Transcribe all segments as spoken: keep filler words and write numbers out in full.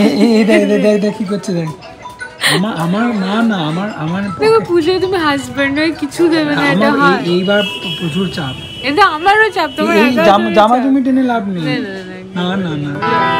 এই দেখ দেখ দেখ কি করছে দেখ। আমার আমার না না আমার আমার দেখো পুজো তুমি হাজবেন্ড হয়ে কিছু দেবে না, এটা হয়। এইবার প্রচুর চাপ, এটা আমারও চাপ। তোমার জামা জমি টেনে লাভ নেই। না না না।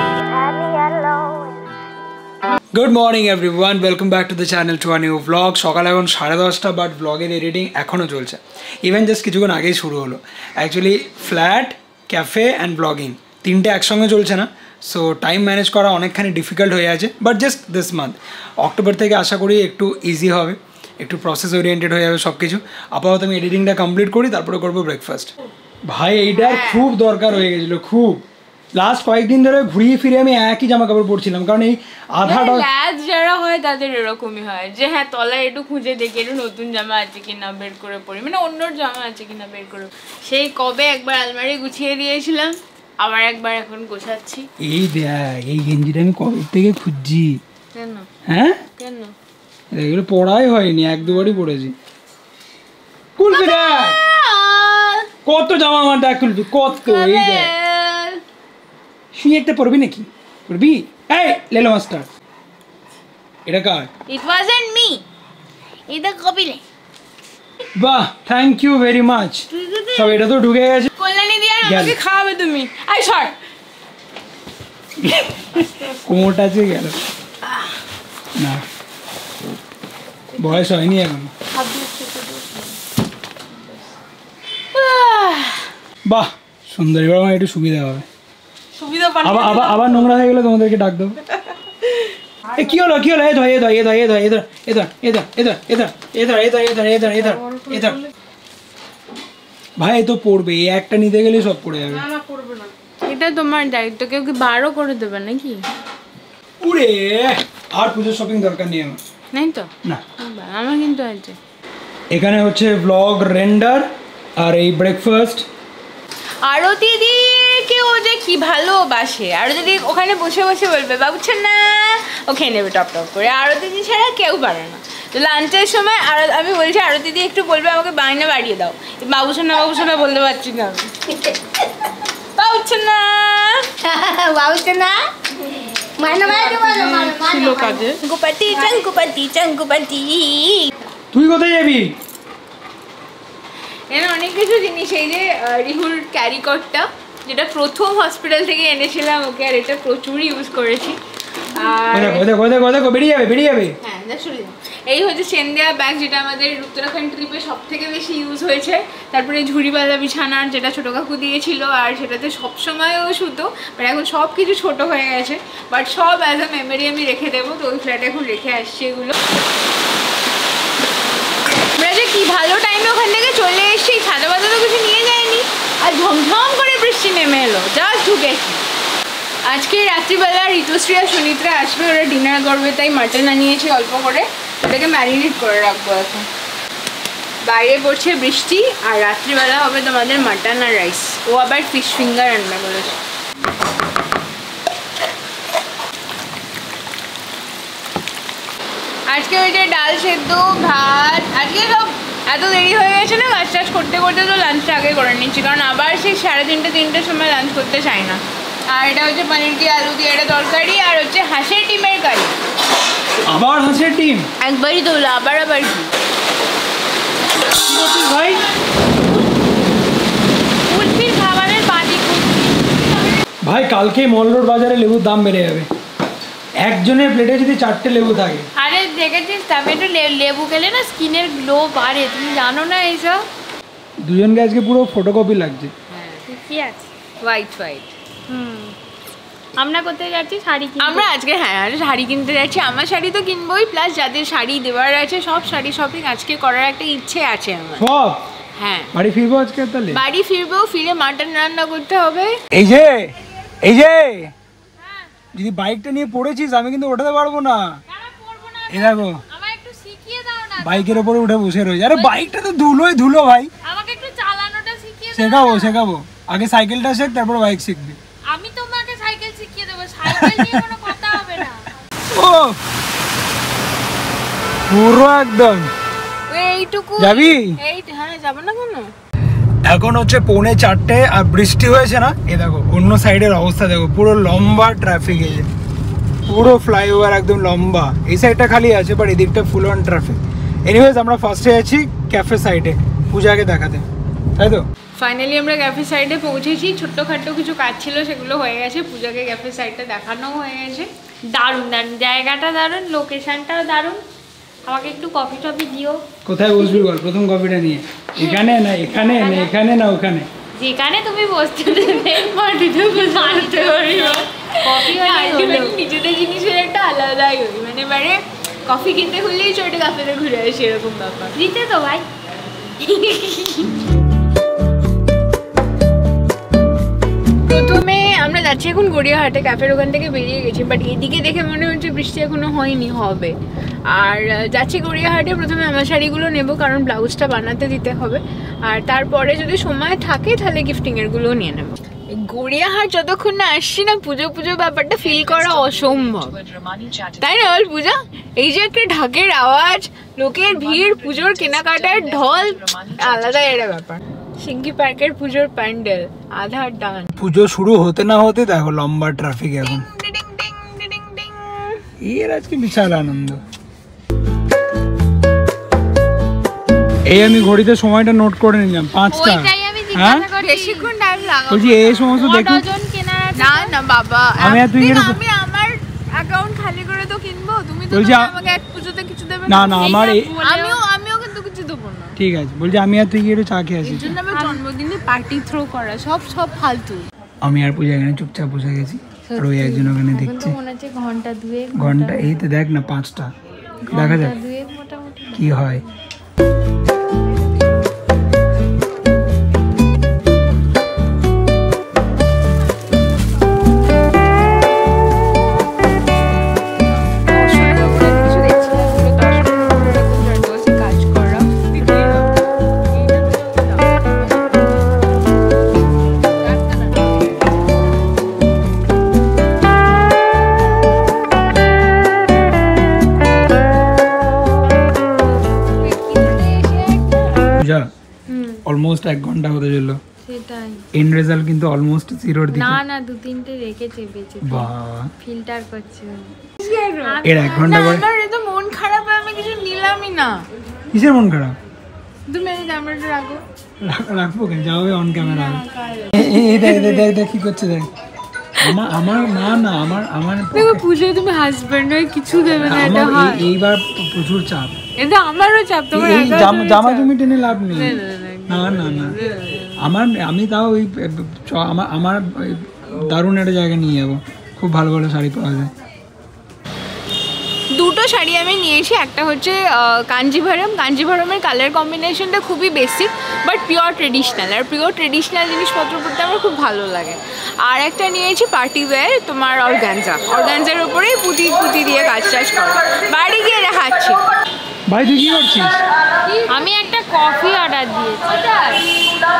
Good morning everyone, welcome back to the channel to a new blog. সকাল এখন সাড়ে দশটা, বাট ব্লগের এডিটিং এখনও চলছে। ইভেন জাস্ট কিছুক্ষণ আগেই শুরু হলো। Actually flat, cafe and blogging তিনটে একসঙ্গে চলছে না, সো টাইম ম্যানেজ করা অনেকখানি ডিফিকাল্ট হয়ে আছে। But just this month October থেকে আশা করি একটু ইজি হবে, একটু প্রসেস ওরিয়েন্টেড হয়ে যাবে সব কিছু। আপাতত আমি এডিটিংটা কমপ্লিট করি, তারপরে করবো ব্রেকফাস্ট। ভাই এইটা খুব দরকার হয়ে গেছিলো, খুব। লাস্ট কয়েকদিন ধরে ঘুরিয়ে ফিরে আমি একই জামা কাপড় পরছিলাম, কারণ এই আধাটা ল্যাজ যারা হয় তাদের এরকমই হয় যে হ্যাঁ তলায় একটু খুঁজে দেখি একটু নতুন জামা আছে কিনা বের করে পরি, মানে অন্যর জামা আছে কিনা বের করে। সেই কবে একবার আলমারি গুছিয়ে দিয়েছিলাম, আবার একবার এখন গোছাচ্ছি। এই দেখ এই গেঞ্জিটা আমি কবে থেকে খুঁজছি। কেন? হ্যাঁ কেন? এগুলো পড়াই হয়নি, এক দুবারই পড়েছি। খুলবি দেখ কত জামা আমার, দেখ খুলবি কত। এই দেখ শুয়ে একটা পড়বি নাকি? পড়বি? এই লেলো মাস্টার, এটা কার? ইট ওয়াজন্ট মি, এটা কপিলে। বাহ, থ্যাংক ইউ ভেরি মাচ। সব এটা তো ঢুকে গেছে। কল্যাণী দিয়া আমাকে খাওয়াবে তুমি। আই সর, কোমরটা আছে গেল না, বয়স হয়নি এখন। বাহ সুন্দর, এবার আমার একটু সুবিধা হবে। আবার আবার আবার নোংরা হয়ে গেলে তোমাদেরকে ডাক দেবো। এ কি হলো কি হলো? এ ধর এ ধর এ ধর এ ধর এ ধর এ ধর এ ধর এ ধর এ ধর এ ধর এ ধর এ ধর এ ধর এ ধর এ ধর। ভাই তো পড়বে, এই একটা নিতে গেলে সব পড়ে যাবে। না না পড়বে না, এটা তোমার দায়িত্ব। কেউ কি বারও করে দেবে নাকি? পুরে আর পুজোর শপিং দরকার নেই আমার। নাই তো? না আমার কিন্তু আছে। এখানে হচ্ছে ব্লগ রেন্ডার আর এই ব্রেকফাস্ট। আরতি দিকে ও যে কি ভালোবাসে, আরতি দি ওখানে বসে বসে বলবে বাবুছেন না, ও খেয়ে নেবে টপ টপ করে। আরতি দি ছাড়া কেউ পারে না। তো লাঞ্চের সময় আর আমি বলছি আরতি দি একটু বলবে আমাকে বায়না বাড়িয়ে দাও। বাবুছেন না বাবুছেন না বলতে পারছি না আমি। বাবুছেন না বাবুছেন না ছিল কাজে। গুপাটি চাঙ্কুপাটি চাঙ্কুপাটি। তুই কোথায় যাবি? এখানে অনেক কিছু জিনিস, এই যে রিহুর ক্যারিকটটা যেটা প্রথম হসপিটাল থেকে এনেছিলাম ওকে, আর এটা প্রচুর ইউজ করেছি। আর বেরিয়ে যাবে বেরিয়ে যাবে হ্যাঁ এই হচ্ছে সেন্দিয়া ব্যাগ, যেটা আমাদের উত্তরাখণ্ড ট্রিপে সব থেকে বেশি ইউজ হয়েছে। তারপরে ঝুড়িবালা বিছানার, যেটা ছোটো কাকু দিয়েছিল, আর সেটাতে সবসময়ও শুতো, বাট এখন সব কিছু ছোটো হয়ে গেছে। বাট সব অ্যাজ আ মেমোরি আমি রেখে দেবো, তো ওই ফ্ল্যাটে এখন রেখে আসছি এগুলো। আমরা যে কি ভালো টাইমে ওখান থেকে চলে এসেছি, ছাদা পাতা তো কিছু নিয়ে যায়নি, আর ঝমঝম করে বৃষ্টি নেমে এলো, জাস্ট ঢুকেছি। আজকে রাত্রিবেলা ঋতুশ্রী আর সুনিত্রা আসবে, ওরা ডিনার করবে, তাই মাটন আনিয়েছি অল্প করে, ওটাকে ম্যারিনেট করে রাখবো এখন। বাইরে পড়ছে বৃষ্টি, আর রাত্রিবেলা হবে তোমাদের মাটন আর রাইস। ও আবার ফিশ ফিঙ্গার আনবে বলেছে। আজকে ওই যে ডাল সেদ্ধ, ভাত, আজকে সব এত দেরি হয়ে গেছে না, কাজ টাজ করতে করতে, তো লাঞ্চটা আগে করে নিচ্ছি, কারণ আবার সেই সাড়ে তিনটে তিনটের সময় লাঞ্চ করতে চাই না। আর এটা হচ্ছে পনির দিয়ে আলু দিয়ে একটা তরকারি, আর হচ্ছে হাঁসের ডিমের কারি। আবার হাঁসের ডিম? একবারই তো, আবার আবার কি ভাই? কুলফির খাবারের বাটি ভাই, কালকে মল রোড বাজারে লেবুর দাম বেড়ে যাবে। একজনের প্লেটে যদি চারটে লেবু থাকে। আরে দেখেছিস টমেটো লেবু খেলে না স্কিনের গ্লো বাড়ে, তুমি জানো না এইসব? দুজনকে আজকে পুরো ফটোকপি লাগছে। হ্যাঁ কি আছে, হোয়াইট হোয়াইট। হুম আমরা কোথায় যাচ্ছি? শাড়ি কিনতে। আমরা আজকে হ্যাঁ শাড়ি কিনতে যাচ্ছি। আমার শাড়ি তো কিনবোই, প্লাস যাদের শাড়ি দেওয়ার আছে সব শাড়ি শপিং আজকে করার একটা ইচ্ছে আছে আমার। সব? হ্যাঁ বাড়ি ফিরবো আজকে, তাহলে বাড়ি ফিরবো, ফিরে মাটন রান্না করতে হবে। এই যে এই যে যদি বাইকটা নিয়ে পড়েছিস আমি কিন্তু ওঠাতে পারবো না। এই দেখো আমাকে একটু শিখিয়ে দাও না। বাইকের উপরে উঠে বসে রয়েছে। আরে বাইকটা তো ধুলোই ধুলো ভাই, আমাকে একটু চালানোটা শিখিয়ে দাও। শেখাবো শেখাবো, আগে সাইকেলটা শেখ, তারপর বাইক শিখবি। আমি তোমাকে সাইকেল শিখিয়ে দেবো, সাইকেল নিয়ে কোনো কথা হবে না। ও পুরো একদম এইটুকু যাবি? এই হ্যাঁ যাব না কেন? এখন হচ্ছে পৌনে চারটে আর বৃষ্টি হয়েছে না, এ দেখো অন্য সাইডের অবস্থা দেখো, পুরো লম্বা ট্রাফিক। এই যে পুরো ফ্লাইওভার একদম লম্বা। এই সাইডটা খালি আছে, বাট এদিকটা ফুল অন ট্রাফিক। এনিওয়েজ আমরা ফার্স্টে আছি ক্যাফে সাইডে পূজাকে দেখাতে, তাই তো? ফাইনালি আমরা ক্যাফে সাইডে পৌঁছেছি। ছোট্টখাট্টো কিছু কাজ ছিল, সেগুলো হয়ে গেছে। পূজাকে ক্যাফে সাইডটা দেখানো হয়ে গেছে। দারুণ দারুণ জায়গাটা, দারুণ লোকেশনটাও দারুণ। আমাকে একটু কফি টফি দিও। কোথায় বসবি বল প্রথম কফিটা নিয়ে? এখানে না এখানে না এখানে না ওখানে? যেখানে তুমি বসতে দেবে মাটিতে বসতে পারিব। কফি হলে নিজেদের জিনিসের একটা আলাদাই ওই মানে মানে কফি কিনতে হলেই ছোট কাফেতে ঘুরে আসি, এরকম ব্যাপার। দিতে তো ভাই। প্রথমে আমরা যাচ্ছি এখন গড়িয়াহাটে, ক্যাফের ওখান থেকে বেরিয়ে গেছি, বাট এদিকে দেখে মনে হচ্ছে বৃষ্টি এখনো হয়নি, হবে। আর যাচ্ছি গড়িয়াহাটে, প্রথমে আমার শাড়িগুলো নেবো কারণ ব্লাউজটা বানাতে দিতে হবে, আর তারপরে যদি সময় থাকে তাহলে গিফটিংয়েরগুলোও নিয়ে নেবো। গড়িয়াহাট যতক্ষণ না আসছি না, পুজো পুজো ব্যাপারটা ফিল করা অসম্ভব, তাই না বল পূজা? এই যে একটা ঢাকের আওয়াজ, লোকের ভিড়, পুজোর কেনাকাটার ঢল, আলাদা একটা ব্যাপার। সিঙ্গি পার্কের পুজোর প্যান্ডেল আধার ডান। পুজো শুরু হতে না হতে দেখো লম্বা ট্রাফিক এখন। এর আজকে বিশাল আনন্দ। এই আমি ঘড়িতে সময়টা নোট করে নিলাম, পাঁচটা। হ্যাঁ বেশিক্ষণ টাইম লাগাবো বলছি এই সমস্ত দেখি না না বাবা, আমি আর তুই আমি আমার অ্যাকাউন্ট খালি করে তো কিনবো, তুমি তো আমাকে এক পুজোতে কিছু দেবে না? না আমার আমিও আমিও কিন্তু কিছু দেবো না। ঠিক আছে বলছি আমি আর তুই একটু চা খেয়ে আসি। এর জন্য আমার জন্মদিনে পার্টি থ্রো করা সব সব ফালতু। আমি আর পূজা এখানে চুপচাপ বসে গেছি, আর ওই একজন ওখানে দেখছে। মনে হচ্ছে ঘন্টা দুয়েক ঘন্টা এই তো দেখ না পাঁচটা, দেখা যাক দুয়েক মোটামুটি কি হয়। অলমোস্ট এক ঘন্টা হতে চললো, সেটাই এন্ড রেজাল্ট কিন্তু অলমোস্ট জিরোর দিকে। না না দু তিনটে রেখেছে বেঁচে, বাহ ফিল্টার করছে। এর এক ঘন্টা পরে আমার তো মন খারাপ, আমি কিছু নিলামই না। কিসের মন খারাপ? তুমি এই ক্যামেরাটা রাখো। রাখবো কেন, যাবে অন ক্যামেরা। এই দেখ দেখ দেখ দেখ কি করছে দেখ। আমার আমার না না আমার আমার দেখো পুজো তুমি হাজবেন্ড হয়ে কিছু দেবে না, এটা হয়। এইবার প্রচুর চাপ, এটা আমারও চাপ। তোমার এই জামা জমি টেনে লাভ নেই। না না না আমার আমি তাও ওই আমার আমার দারুণ একটা জায়গা নিয়ে যাবো, খুব ভালো ভালো শাড়ি পাওয়া যায়। দুটো শাড়ি আমি নিয়েছি, একটা হচ্ছে কাঞ্জিভারম। কাঞ্জিভারমের কালার কম্বিনেশনটা খুবই বেসিক বাট পিওর ট্রেডিশনাল, আর পিওর ট্রেডিশনাল জিনিসপত্র পরতে আমার খুব ভালো লাগে। আর একটা নিয়েছি পার্টি ওয়্যার, তোমার অর্গানজা। অর্গানজার উপরেই পুঁতি পুঁতি দিয়ে কাজ টাজ করা। বাড়ি গিয়ে দেখাচ্ছি। ভাই তুই কি করছিস? আমি একটা কফি অর্ডার দিয়েছি।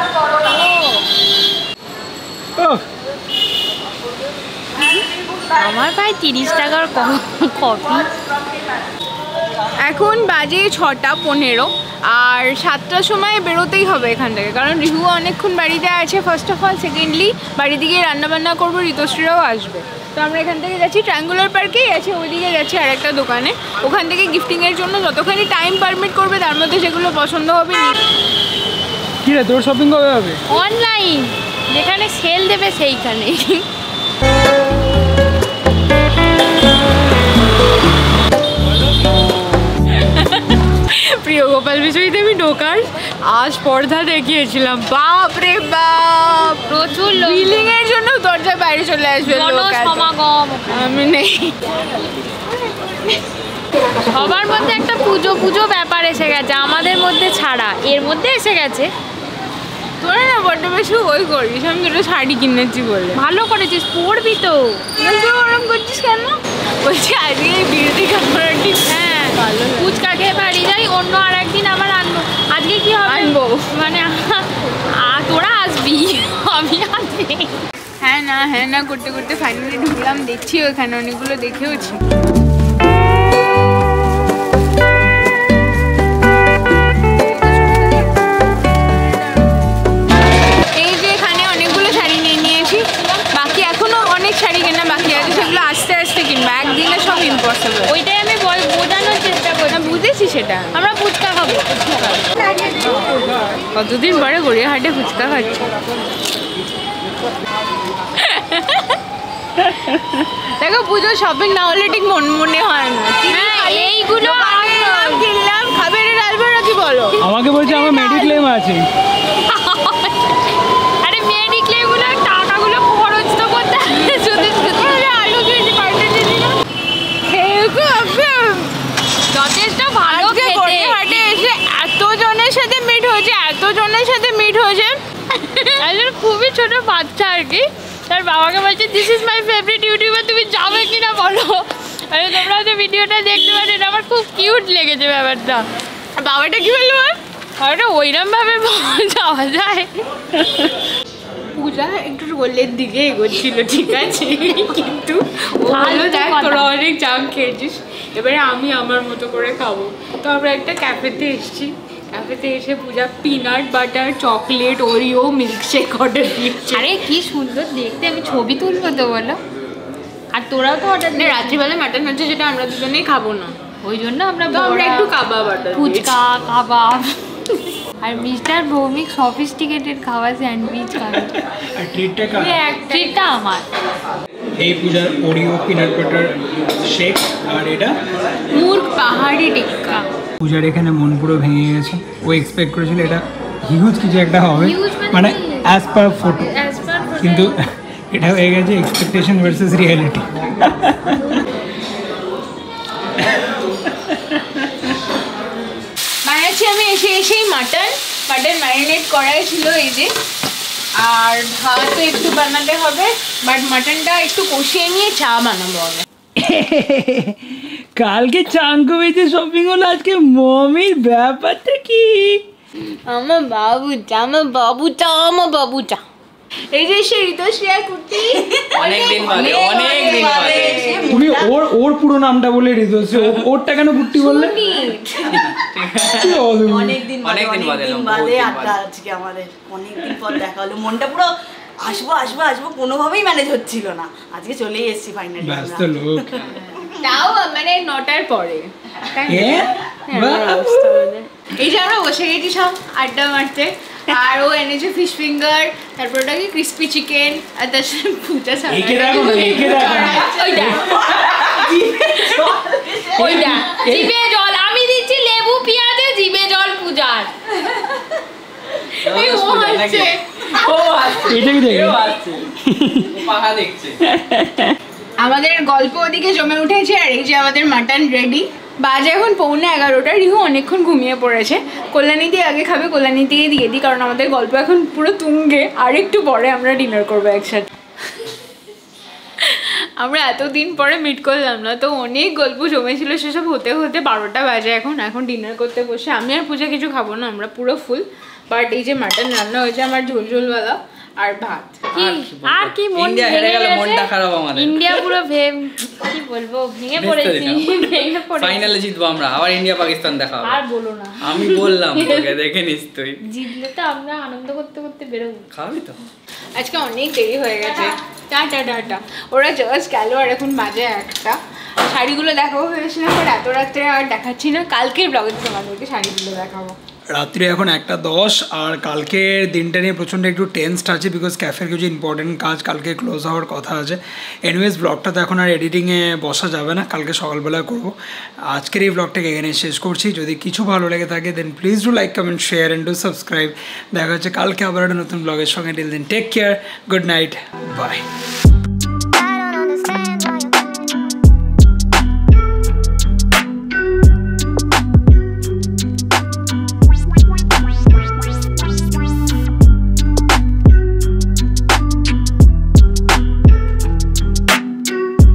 আমার ভাই তিরিশ টাকার কফি। এখন বাজে ছটা পনেরো, আর সাতটার সময় বেরোতেই হবে এখান থেকে, কারণ রিহু অনেকক্ষণ বাড়িতে আছে ফার্স্ট অফ অল। সেকেন্ডলি বাড়িতে গিয়ে রান্নাবান্না করবো, ঋতুশ্রীরাও আসবে। তো আমরা এখান থেকে যাচ্ছি ট্রায়াঙ্গুলার পার্কেই আছে, ওইদিকে যাচ্ছি আর একটা দোকানে। ওখান থেকে গিফটিংয়ের জন্য যতখানি টাইম পারমিট করবে তার মধ্যে সেগুলো পছন্দ হবে। কি রে তোর শপিং কবে হবে? অনলাইন, যেখানে সেল দেবে সেইখানে। প্রিয় গোপাল বিষয়তে আমি ঢোকার আজ পর্দা দেখিয়েছিলাম, বাপ রে বাপ, প্রচুর বিলিং এর জন্য দরজার বাইরে চলে আসবে সমাগম। আমি নেই, সবার মধ্যে একটা পুজো পুজো ব্যাপার এসে গেছে, আমাদের মধ্যে ছাড়া এর মধ্যে এসে গেছে। তোরা না বড্ড বেশি ওই করিস, আমি দুটো শাড়ি কিনেছি বলে। ভালো করেছিস, পরবি তো। ওরম করছিস কেন? বলছি আজকে বিরতি কাপড়টি। হ্যাঁ ফুচকা খেয়ে বাড়ি যাই, অন্য আর একদিন আবার আনবো। আজকে কি হবে আনবো মানে তোরা আসবি, আমি আসবি। হ্যাঁ না হ্যাঁ না করতে করতে ফাইনালি ঢুকলাম, দেখছি ওখানে অনেকগুলো দেখেওছি। এই যে এখানে অনেকগুলো শাড়ি নিয়ে নিয়েছি, বাকি এখনো অনেক শাড়ি কেনা বাকি আছে, সেগুলো আস্তে আস্তে কিনবো, সব ইম্পসিবল। ওইটাই আমি বোঝানোর চেষ্টা করি। বুঝেছি সেটা। আমরা ফুচকা খাবো। কতদিন পরে গড়িয়াহাটে ফুচকা খাচ্ছি। দেখো পুজো শপিং না হলে ঠিক মন মনে হয় না। এইগুলো কিনলাম খাবে ডালবে নাকি বলো? আমাকে বলছে আমার মেডিক্লেম আছে। আরে মেডিক্লেমগুলো টাকাগুলো খরচ তো করতে শুধু শুধু আলু কেজি পাল্টে দিলাম। যথেষ্ট ভালো খেতে। হাটে এসে এত জনের সাথে মিট হয়েছে এত জনের সাথে মিট হয়েছে একজন খুবই ছোট বাচ্চা আর কি, তার বাবাকে বলছে this is my favourite YouTuber, তুমি যাবে কিনা বলো। আরে তোমরা হয়তো ভিডিওটা দেখতে পারো, এটা আমার খুব কিউট লেগেছে ব্যাপারটা। বাবাটা কি বললো? বাবাটা ওইরকম ভাবে যাওয়া যায়। পূজা একটু রোলের দিকে এগোচ্ছিল ঠিক আছে, কিন্তু ভালো দেখ তোরা অনেক জাম খেয়েছিস, এবারে আমি আমার মতো করে খাবো। তো আমরা একটা ক্যাফেতে এসেছি, ক্যাফেতে এসে Puja peanut butter chocolate Oreo milkshake order দিয়েছে। আরে কি সুন্দর দেখতে, আমি ছবি তুলবো তো বলো। আর তোরাও তো অর্ডার দিয়ে রাত্রিবেলা মাটন হচ্ছে, যেটা আমরা দুজনেই খাবো না, ওই জন্য আমরা আমরা একটু কাবাব অর্ডার, ফুচকা কাবাব আর মিস্টার ভৌমিক সফিস্টিকেটেড খাওয়া স্যান্ডউইচ খাবে। আর ট্রিটটা কার? ট্রিটটা আমার। এই পূজার ওরিও পিনাট বাটার শেক আর এটা মুরগ পাহাড়ি টিক্কা। পূজার এখানে মন পুরো ভেঙে গেছে, ও এক্সপেক্ট করেছিল এটা হিউজ কিছু একটা হবে, মানে অ্যাজ পার ফটো, কিন্তু এটা হয়ে গেছে এক্সপেকটেশন ভার্সেস রিয়েলিটি। বানাচ্ছি আমি এসে এসেই মাটন, মাটন ম্যারিনেট করাই ছিল এই যে, আর ভাত একটু বানাতে হবে, বাট মাটনটা একটু কষিয়ে নিয়ে চা বানাবো আমি। কালকে চাঙ্কু বেঁচে শপিং হলো, আজকে মমির ব্যাপারটা কি? আমার বাবুটা আমার বাবুটা আমার বাবুটা এই যে সেই ঋতুশ্রিয়া কুর্তি, অনেকদিন বাদে অনেকদিন বাদে তুমি ওর ওর পুরো নামটা বলে ঋতুশ্রী, ওরটা কেন কুর্তি বললে? অনেকদিন অনেকদিন বাদে আড্ডা আজকে আমাদের, অনেকদিন পর দেখা হলো, মনটা পুরো আসবো আসবো আসবো কোনোভাবেই ম্যানেজ হচ্ছিল না, আজকে চলেই এসেছি ফাইনালি। ব্যস্ত লোক, তাও মানে নটার পরে। এই যে আমরা বসে গেছি সব আড্ডা মারতে, আর ও এনেছে ফিশ ফিঙ্গার, তারপর ওটা কি ক্রিস্পি চিকেন, আর তার সাথে পূজা ওইটা জিভে জল, আমি দিচ্ছি লেবু পেঁয়াজে জিভে জল পূজার। আমাদের গল্প ওদিকে জমে উঠেছে, আর এই যে আমাদের মাটন রেডি। বাজে এখন পৌনে এগারোটা, রিহু অনেকক্ষণ ঘুমিয়ে পড়েছে। কল্যাণী দিয়ে আগে খাবে, কল্যাণী দিয়ে দিয়ে দিই, কারণ আমাদের গল্প এখন পুরো তুঙ্গে। আর একটু পরে আমরা ডিনার করবো একসাথে। আমরা এতদিন পরে মিট করলাম না, তো অনেক গল্প জমেছিল, সেসব হতে হতে বারোটা বাজে এখন। এখন ডিনার করতে বসে আমি আর পূজা কিছু খাবো না, আমরা পুরো ফুল। বাট এই যে মাটন রান্না হয়েছে আমার ঝোল ঝোলওয়ালা, আর ভাত। আর কি মন ভেঙে গেল, মনটা খারাপ আমাদের। ইন্ডিয়া পুরো ভেব কি বলবো ভেঙে পড়েছি, ভেঙে পড়েছি। ফাইনালে জিতবো আমরা, আবার ইন্ডিয়া পাকিস্তান দেখা হবে। আর বলো না, আমি বললাম তোকে, দেখে নিস তুই। জিতলে তো আমরা আনন্দ করতে করতে বেরোবো। খাবি তো? আজকে অনেক দেরি হয়ে গেছে, টাটা টাটা। ওরা জাস্ট গেল, আর এখন বাজে একটা। শাড়িগুলো দেখাবো ভেবেছিলাম, বাট এত রাত্রে আর দেখাচ্ছি না, কালকের ব্লগে তোমাদেরকে শাড়িগুলো দেখাবো। রাত্রি এখন একটা দশ, আর কালকের দিনটা নিয়ে প্রচণ্ড একটু টেন্সড আছে, বিকজ ক্যাফের কিছু ইম্পর্টেন্ট কাজ কালকে ক্লোজ হওয়ার কথা আছে। এনিওয়েজ ব্লগটা তো এখন আর এডিটিংয়ে বসা যাবে না, কালকে সকালবেলা করব। আজকের এই ব্লগটাকে এখানে শেষ করছি। যদি কিছু ভালো লেগে থাকে then please do like comment share and do subscribe. দেখা হচ্ছে কালকে আবার একটা নতুন ব্লগের সঙ্গে। Till then take care, good night, by.